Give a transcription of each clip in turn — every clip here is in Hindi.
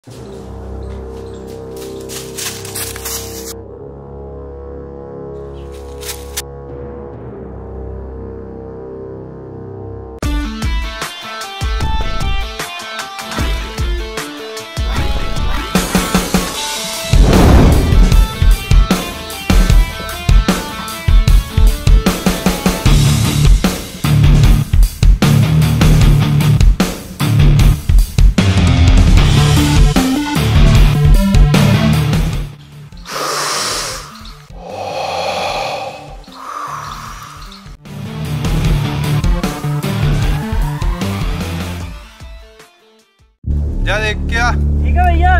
जा देख क्या। ठीक है भैया।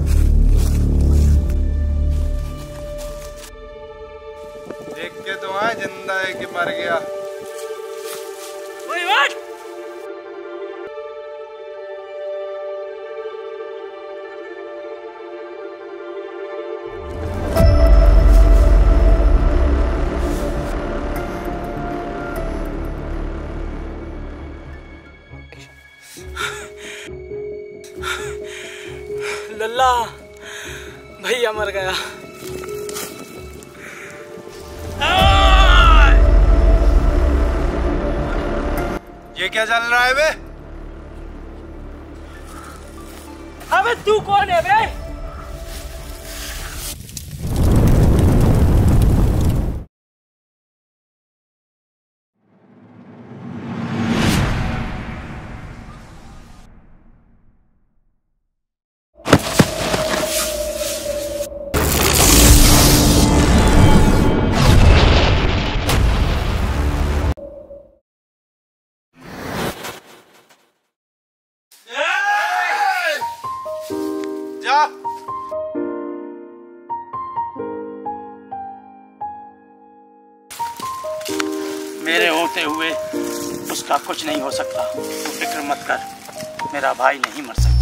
देख के तो आए जिंदा है कि मर गया। लल्ला भैया मर गया। ये क्या चल रहा है बे? अबे तू कौन है बे? जा। मेरे होते हुए उसका कुछ नहीं हो सकता। तू फिक्र मत कर, मेरा भाई नहीं मर सकता।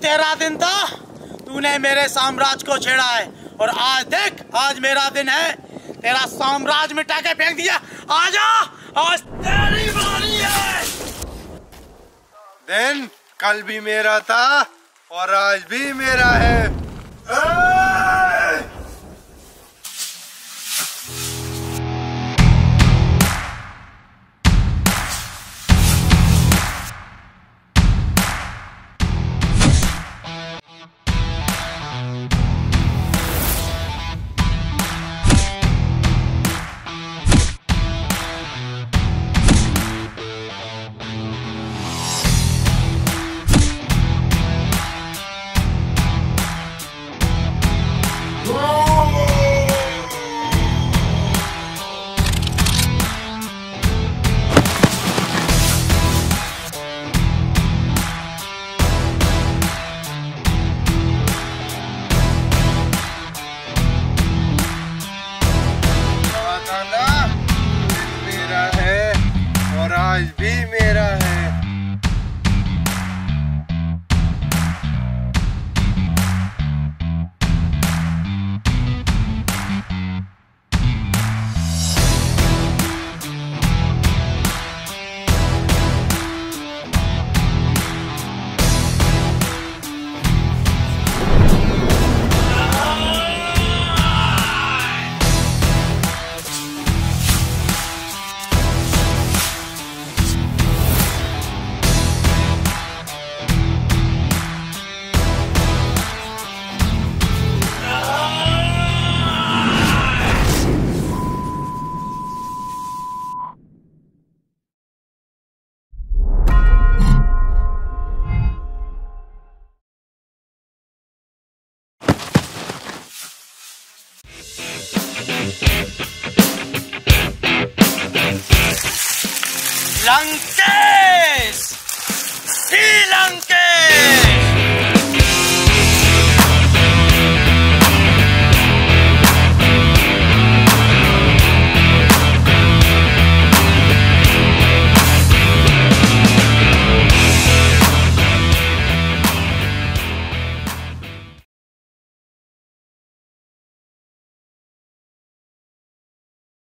तेरा दिन था, तूने मेरे साम्राज्य को छेड़ा है, और आज देख, आज मेरा दिन है, तेरा साम्राज्य मिटा के फेंक दिया। आजा, आज तेरी बारी है। दिन कल भी मेरा था और आज भी मेरा है। आज भी मेरा है। लंकेश!